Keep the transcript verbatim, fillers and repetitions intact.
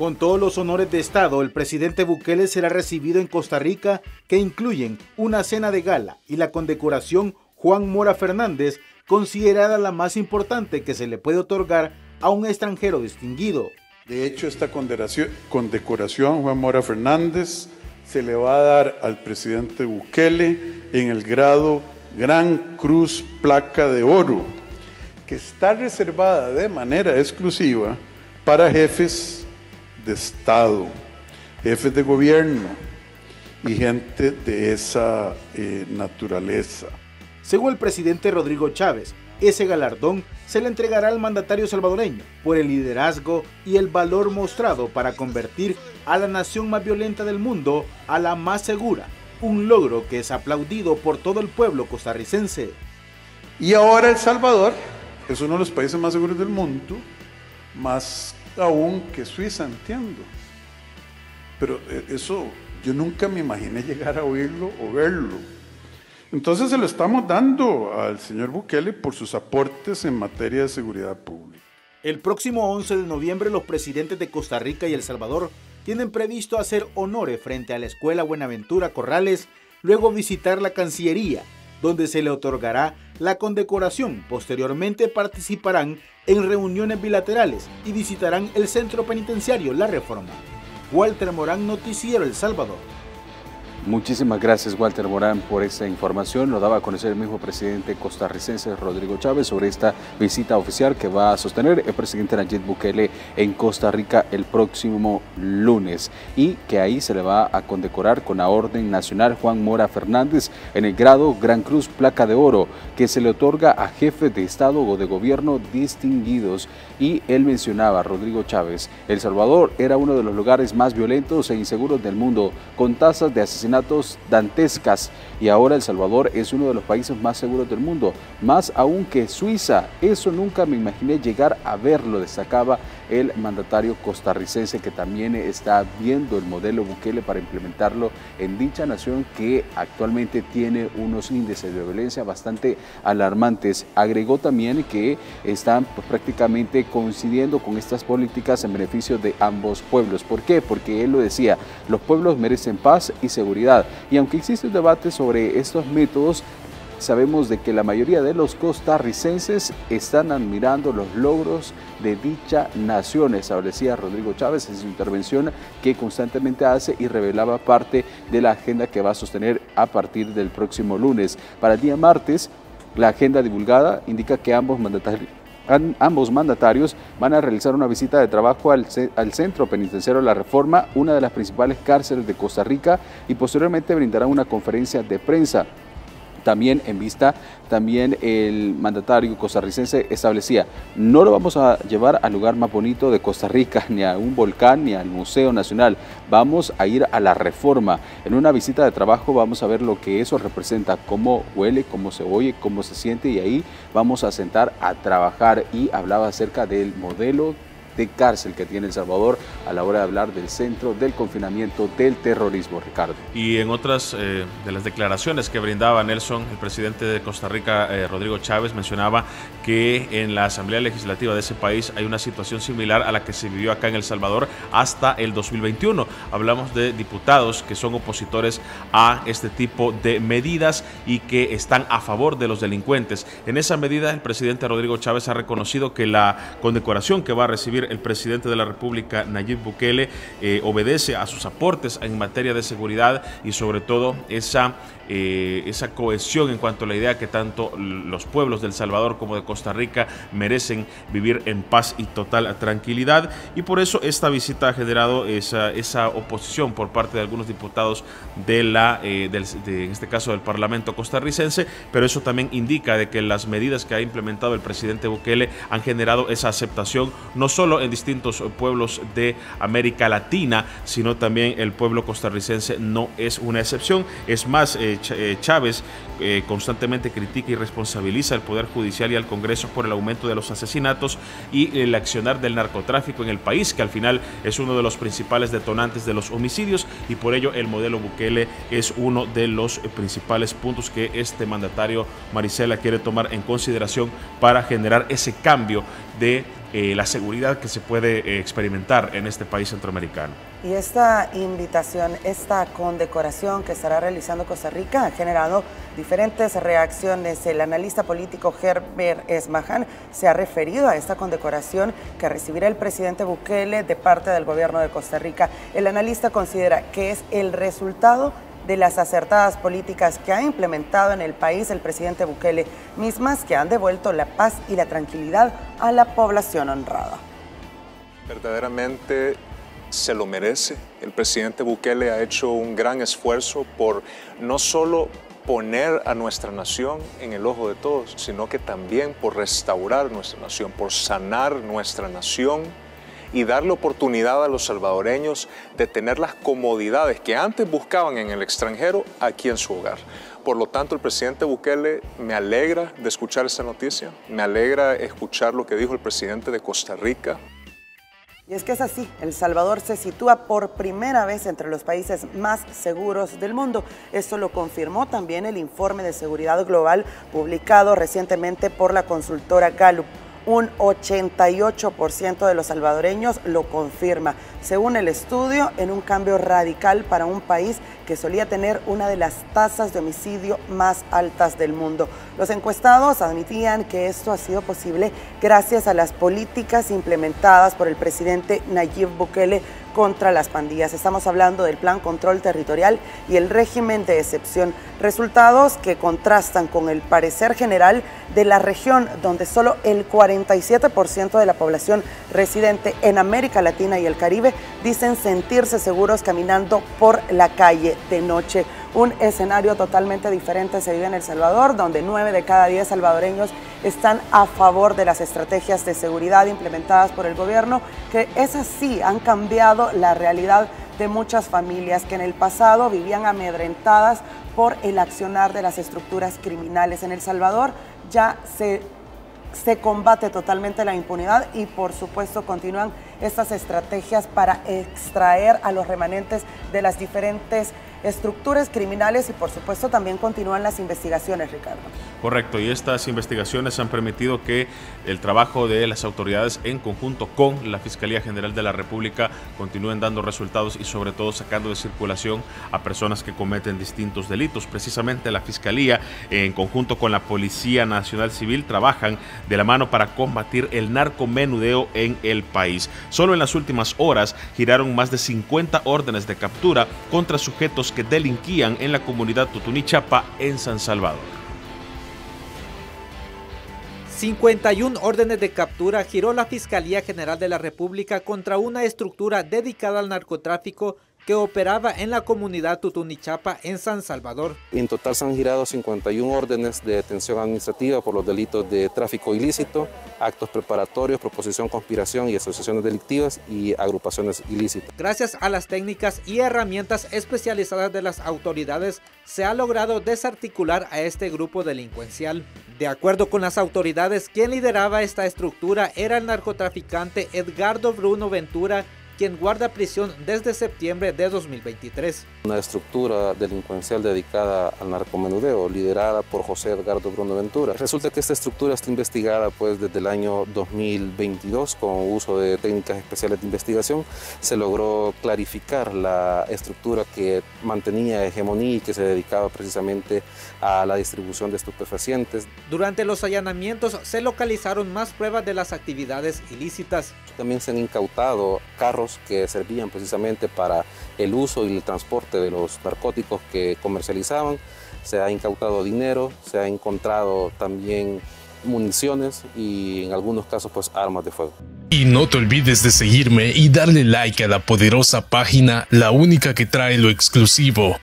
Con todos los honores de Estado, el presidente Bukele será recibido en Costa Rica, que incluyen una cena de gala y la condecoración Juan Mora Fernández, considerada la más importante que se le puede otorgar a un extranjero distinguido. De hecho, esta condecoración Juan Mora Fernández se le va a dar al presidente Bukele en el grado Gran Cruz Placa de Oro, que está reservada de manera exclusiva para jefes de Estado, jefes de gobierno y gente de esa eh, naturaleza. Según el presidente Rodrigo Chávez, ese galardón se le entregará al mandatario salvadoreño por el liderazgo y el valor mostrado para convertir a la nación más violenta del mundo a la más segura, un logro que es aplaudido por todo el pueblo costarricense. Y ahora El Salvador es uno de los países más seguros del mundo, más aún que Suiza, entiendo. Pero eso yo nunca me imaginé llegar a oírlo o verlo. Entonces se lo estamos dando al señor Bukele por sus aportes en materia de seguridad pública. El próximo once de noviembre los presidentes de Costa Rica y El Salvador tienen previsto hacer honores frente a la Escuela Buenaventura Corrales, luego visitar la Cancillería, donde se le otorgará la condecoración. Posteriormente participarán en reuniones bilaterales y visitarán el centro penitenciario La Reforma. Walter Morán, Noticiero El Salvador. Muchísimas gracias, Walter Morán, por esta información. Lo daba a conocer el mismo presidente costarricense Rodrigo Chávez sobre esta visita oficial que va a sostener el presidente Nayib Bukele en Costa Rica el próximo lunes, y que ahí se le va a condecorar con la Orden Nacional Juan Mora Fernández en el grado Gran Cruz Placa de Oro, que se le otorga a jefes de Estado o de gobierno distinguidos. Y él mencionaba, Rodrigo Chávez, El Salvador era uno de los lugares más violentos e inseguros del mundo, con tasas de asesinatos dantescas, y ahora El Salvador es uno de los países más seguros del mundo, más aún que Suiza. Eso nunca me imaginé llegar a verlo, destacaba el mandatario costarricense, que también está viendo el modelo Bukele para implementarlo en dicha nación, que actualmente tiene unos índices de violencia bastante alarmantes. Agregó también que están pues, prácticamente coincidiendo con estas políticas en beneficio de ambos pueblos. ¿Por qué? Porque él lo decía, los pueblos merecen paz y seguridad, y aunque existe un debate sobre estos métodos, sabemos de que la mayoría de los costarricenses están admirando los logros de dicha nación, establecía Rodrigo Chávez en su intervención que constantemente hace, y revelaba parte de la agenda que va a sostener a partir del próximo lunes. Para el día martes, la agenda divulgada indica que ambos mandatarios Ambos mandatarios van a realizar una visita de trabajo al, al Centro Penitenciario La Reforma, una de las principales cárceles de Costa Rica, y posteriormente brindarán una conferencia de prensa. También en vista, también el mandatario costarricense establecía, no lo vamos a llevar al lugar más bonito de Costa Rica, ni a un volcán, ni al Museo Nacional, vamos a ir a La Reforma. En una visita de trabajo vamos a ver lo que eso representa, cómo huele, cómo se oye, cómo se siente, y ahí vamos a sentar a trabajar. Y hablaba acerca del modelo de cárcel que tiene El Salvador a la hora de hablar del centro del confinamiento del terrorismo, Ricardo. Y en otras eh, de las declaraciones que brindaba Nelson, el presidente de Costa Rica, eh, Rodrigo Chávez, mencionaba que en la Asamblea Legislativa de ese país hay una situación similar a la que se vivió acá en El Salvador hasta el dos mil veintiuno. Hablamos de diputados que son opositores a este tipo de medidas y que están a favor de los delincuentes. En esa medida, el presidente Rodrigo Chávez ha reconocido que la condecoración que va a recibir el presidente de la República, Nayib Bukele, eh, obedece a sus aportes en materia de seguridad y sobre todo esa, eh, esa cohesión en cuanto a la idea que tanto los pueblos de El Salvador como de Costa Rica merecen vivir en paz y total tranquilidad, y por eso esta visita ha generado esa, esa oposición por parte de algunos diputados de la, eh, del, de, en este caso del Parlamento costarricense, pero eso también indica de que las medidas que ha implementado el presidente Bukele han generado esa aceptación, no solo en distintos pueblos de América Latina, sino también el pueblo costarricense no es una excepción. Es más, eh, Chávez eh, constantemente critica y responsabiliza al Poder Judicial y al Congreso por el aumento de los asesinatos y el accionar del narcotráfico en el país, que al final es uno de los principales detonantes de los homicidios, y por ello el modelo Bukele es uno de los principales puntos que este mandatario, Marisela, quiere tomar en consideración para generar ese cambio de eh, la seguridad que se puede eh, experimentar en este país centroamericano. Y esta invitación, esta condecoración que estará realizando Costa Rica ha generado diferentes reacciones. El analista político Herbert Esmahan se ha referido a esta condecoración que recibirá el presidente Bukele de parte del gobierno de Costa Rica. El analista considera que es el resultado de las acertadas políticas que ha implementado en el país el presidente Bukele, mismas que han devuelto la paz y la tranquilidad a la población honrada. Verdaderamente se lo merece. El presidente Bukele ha hecho un gran esfuerzo por no solo poner a nuestra nación en el ojo de todos, sino que también por restaurar nuestra nación, por sanar nuestra nación y darle oportunidad a los salvadoreños de tener las comodidades que antes buscaban en el extranjero aquí en su hogar. Por lo tanto, el presidente Bukele, me alegra de escuchar esta noticia, me alegra escuchar lo que dijo el presidente de Costa Rica. Y es que es así, El Salvador se sitúa por primera vez entre los países más seguros del mundo. Esto lo confirmó también el informe de seguridad global publicado recientemente por la consultora Gallup. Un ochenta y ocho por ciento de los salvadoreños lo confirma, según el estudio, en un cambio radical para un país que solía tener una de las tasas de homicidio más altas del mundo. Los encuestados admitían que esto ha sido posible gracias a las políticas implementadas por el presidente Nayib Bukele contra las pandillas. Estamos hablando del Plan Control Territorial y el régimen de excepción, resultados que contrastan con el parecer general de la región, donde solo el cuarenta y siete por ciento de la población residente en América Latina y el Caribe dicen sentirse seguros caminando por la calle de noche. Un escenario totalmente diferente se vive en El Salvador, donde nueve de cada diez salvadoreños están a favor de las estrategias de seguridad implementadas por el gobierno, que esas sí han cambiado la realidad de muchas familias que en el pasado vivían amedrentadas por el accionar de las estructuras criminales. En El Salvador ya se, se combate totalmente la impunidad y por supuesto continúan estas estrategias para extraer a los remanentes de las diferentes estructuras criminales y por supuesto también continúan las investigaciones, Ricardo. Correcto, y estas investigaciones han permitido que el trabajo de las autoridades en conjunto con la Fiscalía General de la República continúen dando resultados y sobre todo sacando de circulación a personas que cometen distintos delitos. Precisamente la Fiscalía en conjunto con la Policía Nacional Civil trabajan de la mano para combatir el narcomenudeo en el país. Solo en las últimas horas giraron más de cincuenta órdenes de captura contra sujetos que delinquían en la comunidad Tutunichapa en San Salvador. cincuenta y una órdenes de captura giró la Fiscalía General de la República contra una estructura dedicada al narcotráfico que operaba en la comunidad Tutunichapa en San Salvador. En total se han girado cincuenta y una órdenes de detención administrativa por los delitos de tráfico ilícito, actos preparatorios, proposición, conspiración y asociaciones delictivas y agrupaciones ilícitas. Gracias a las técnicas y herramientas especializadas de las autoridades, se ha logrado desarticular a este grupo delincuencial. De acuerdo con las autoridades, quien lideraba esta estructura era el narcotraficante Edgardo Bruno Ventura, quien guarda prisión desde septiembre de dos mil veintitrés. Una estructura delincuencial dedicada al narcomenudeo, liderada por José Edgardo Bruno Ventura. Resulta que esta estructura está investigada pues, desde el año dos mil veintidós con uso de técnicas especiales de investigación. Se logró clarificar la estructura que mantenía hegemonía y que se dedicaba precisamente a la distribución de estupefacientes. Durante los allanamientos se localizaron más pruebas de las actividades ilícitas. También se han incautado carros que servían precisamente para el uso y el transporte de los narcóticos que comercializaban. Se ha incautado dinero, se ha encontrado también municiones y en algunos casos pues armas de fuego. Y no te olvides de seguirme y darle like a la poderosa página La Única que trae lo exclusivo.